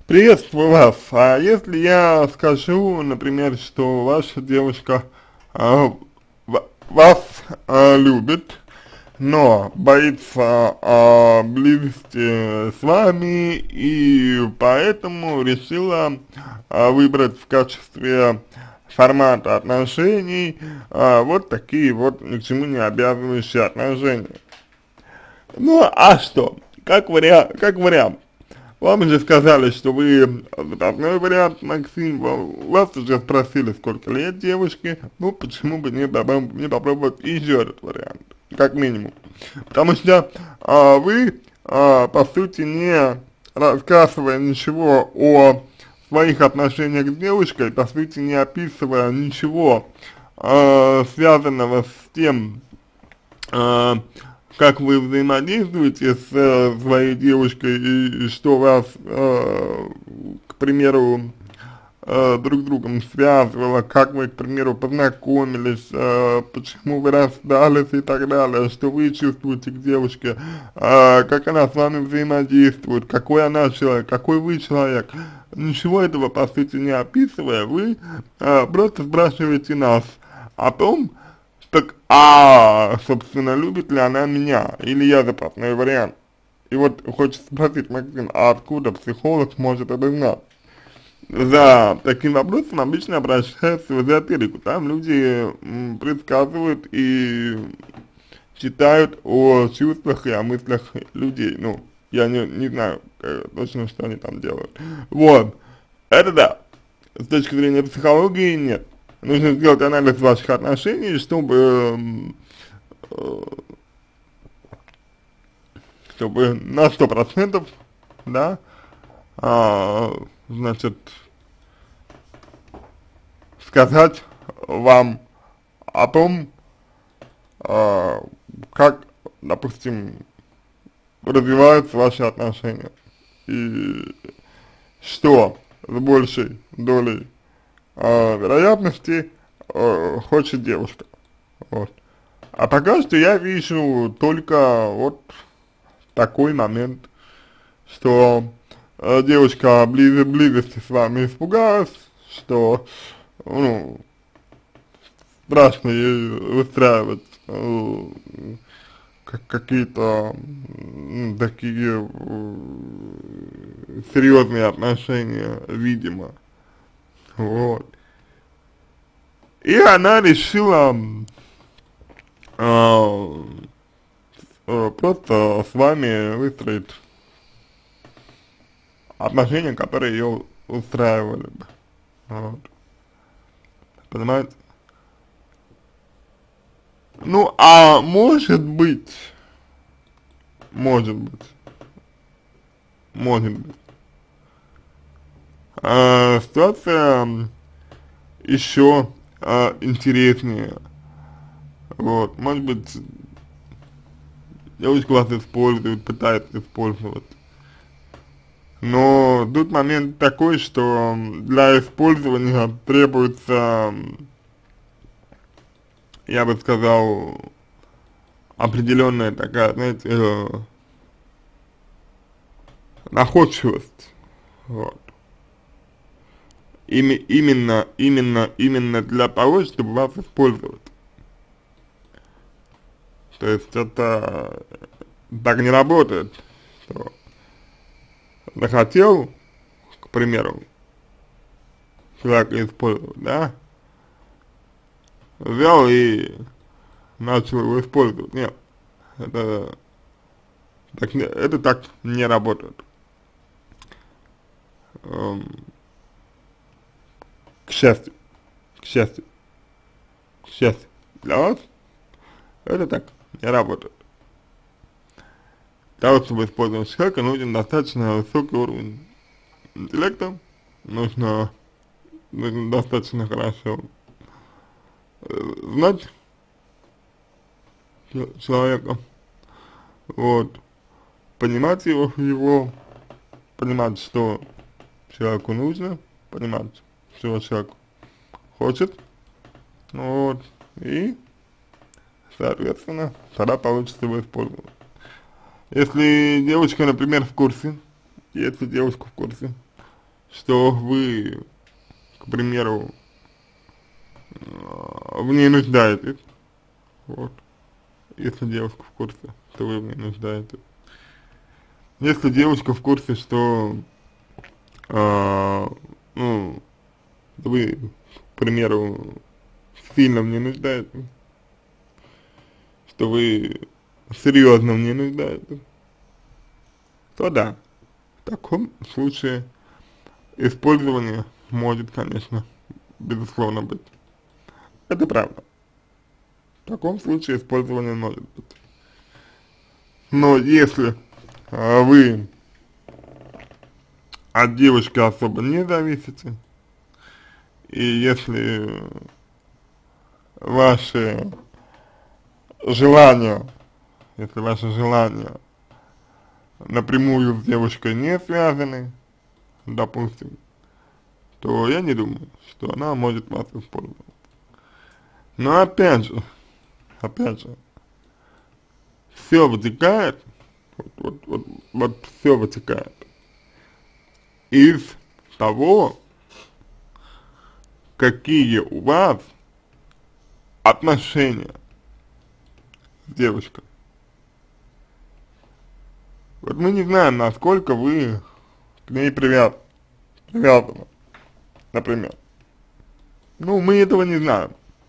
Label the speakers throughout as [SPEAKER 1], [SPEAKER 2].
[SPEAKER 1] Приветствую вас. А если я скажу, например, что ваша девушка вас любит, но боится близости с вами и поэтому решила выбрать в качестве формата отношений вот такие вот ни к чему не обязывающие отношения. Ну а что? Как вариант. Вам же сказали, что вы запасной вариант, Максим, вас уже спросили, сколько лет девушке, ну почему бы не попробовать еще этот вариант, как минимум. Потому что вы, по сути, не рассказывая ничего о своих отношениях с девушкой, по сути, не описывая ничего, связанного с тем, э, как вы взаимодействуете с своей девушкой и что вас, к примеру, друг с другом связывало, как вы, к примеру, познакомились, почему вы расстались и так далее, что вы чувствуете к девушке, как она с вами взаимодействует, какой она человек, какой вы человек. Ничего этого, по сути, не описывая, вы просто спрашиваете нас о том, так, собственно, любит ли она меня, или я запасной вариант? И вот хочется спросить, Максим, а откуда психолог может это знать? За таким вопросом обычно обращаются в эзотерику, там люди предсказывают и читают о чувствах и о мыслях людей, ну, я не знаю точно, что они там делают. Вот, это да, с точки зрения психологии нет. Нужно сделать анализ ваших отношений, чтобы на 100%, да, значит, сказать вам о том, как, допустим, развиваются ваши отношения и что с большей долей вероятности хочет девушка. Вот. А пока что я вижу только вот такой момент, что девушка близости с вами испугалась, что, ну, страшно ей выстраивать какие-то такие серьезные отношения, видимо. Вот. И она решила просто с вами выстроить отношения, которые ее устраивали бы. Вот. Понимаете? Ну, может быть, может быть, ситуация еще интереснее. Вот, может быть, девушка вас использует, пытается использовать. Но тут момент такой, что для использования требуется, я бы сказал, определенная такая, знаете, находчивость. Вот. Именно для того, чтобы вас использовать. То есть это так не работает, что захотел, к примеру, человека использовать, да, взял и начал его использовать. Нет, это это так не работает. Эм, к счастью, к счастью, к счастью для вас, это так не работает. Для того, чтобы использовать человека, нужен достаточно высокий уровень интеллекта, нужно достаточно хорошо знать человека, вот, понимать понимать, что человеку нужно, понимать, что человек хочет, вот, и, соответственно, тогда получится его использовать. Если девушка, например, в курсе, если девушка в курсе, что вы, к примеру, в ней нуждаетесь, вот, если девушка в курсе, что вы в ней нуждаетесь. Если девушка в курсе, что, ну, вы, к примеру, сильно в ней нуждаетесь, что вы серьезно в ней нуждаетесь, то да, в таком случае использование может, конечно, безусловно быть. Это правда. В таком случае использование может быть. Но если вы от девушки особо не зависите, и если ваши желания, напрямую с девушкой не связаны, допустим, то я не думаю, что она может вас использовать. Но опять же, все вытекает, вот все вытекает из того, какие у вас отношения с девушкой. Вот мы не знаем, насколько вы к ней привязаны, например. Ну, мы этого не знаем.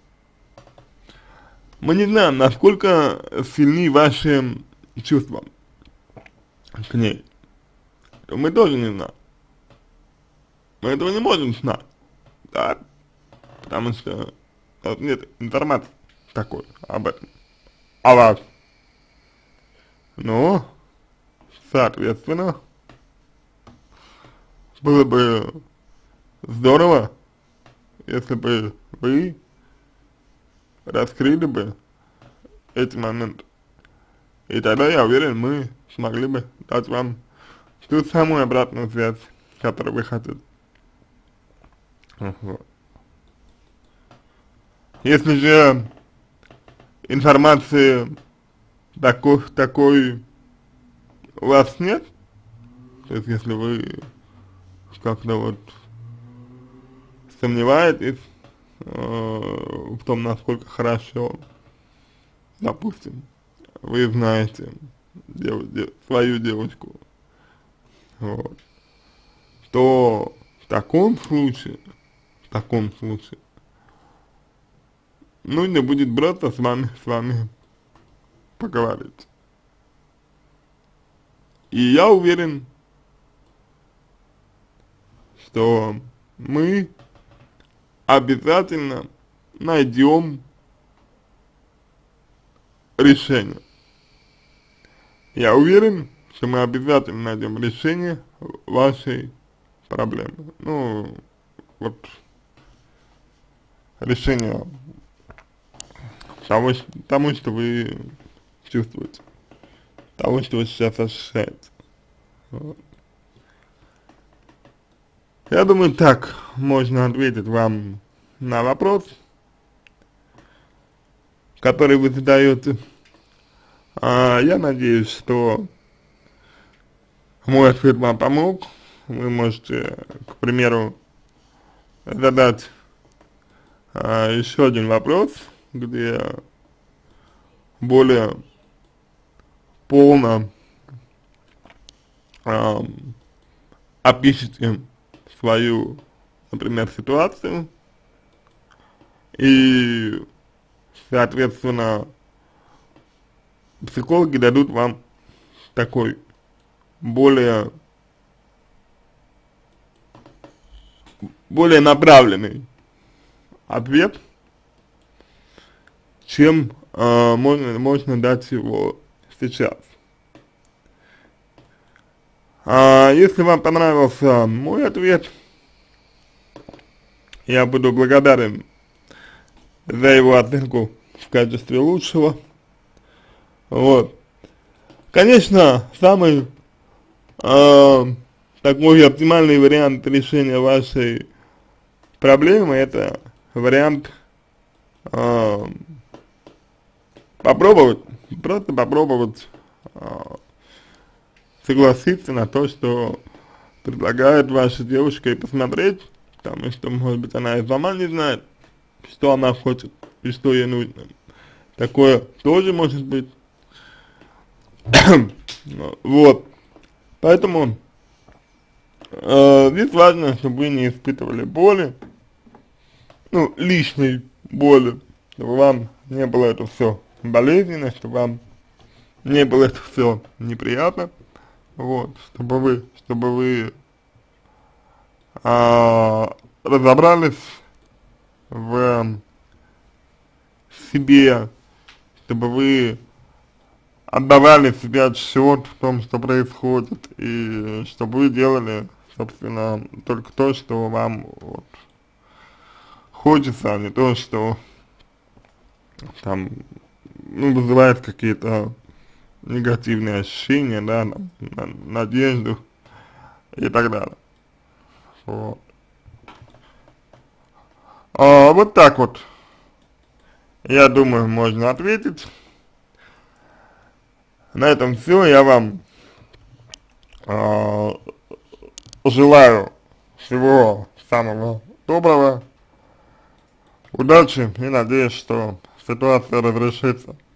[SPEAKER 1] Мы не знаем, насколько сильны ваши чувства к ней. Мы тоже не знаем. Мы этого не можем знать, да, потому что нет информации такой об этом, о вас. Ну, соответственно, было бы здорово, если бы вы раскрыли бы эти моменты. И тогда, я уверен, мы смогли бы дать вам ту самую обратную связь, которую вы хотите. Вот. Если же информации такой у вас нет, то есть если вы как-то вот сомневаетесь в том, насколько хорошо, допустим, вы знаете свою девочку, вот, то в таком случае нужно будет браться с вами поговорить. И я уверен, что мы обязательно найдем решение. Я уверен, что мы обязательно найдем решение вашей проблемы. Ну, вот, решение тому, что вы чувствуете, того, что вы сейчас ощущаете. Вот. Я думаю, так можно ответить вам на вопрос, который вы задаете. Я надеюсь, что мой ответ вам помог. Вы можете, к примеру, задать еще один вопрос, где более полно опишите свою, например, ситуацию, и, соответственно, психологи дадут вам такой более направленный ответ, чем можно дать его сейчас. Если вам понравился мой ответ, я буду благодарен за его оценку в качестве лучшего. Вот. Конечно, самый такой оптимальный вариант решения вашей проблемы — это вариант просто попробовать согласиться на то, что предлагает вашей девушке посмотреть, потому что, может быть, она и сама не знает, что она хочет и что ей нужно. Такое тоже может быть. Вот. Поэтому здесь важно, чтобы вы не испытывали боли, ну, лишней боли, чтобы вам не было это все болезненно, чтобы вам не было это все неприятно, вот, чтобы вы разобрались в себе, чтобы вы отдавали себе отсчет в том, что происходит, и чтобы вы делали, собственно, только то, что вам вот хочется, а не то, что там, ну, вызывает какие-то негативные ощущения, да, надежду и так далее. Вот. Вот так вот, я думаю, можно ответить. На этом все. Я вам а, желаю всего самого доброго, удачи и надеюсь, что ситуация разрешится.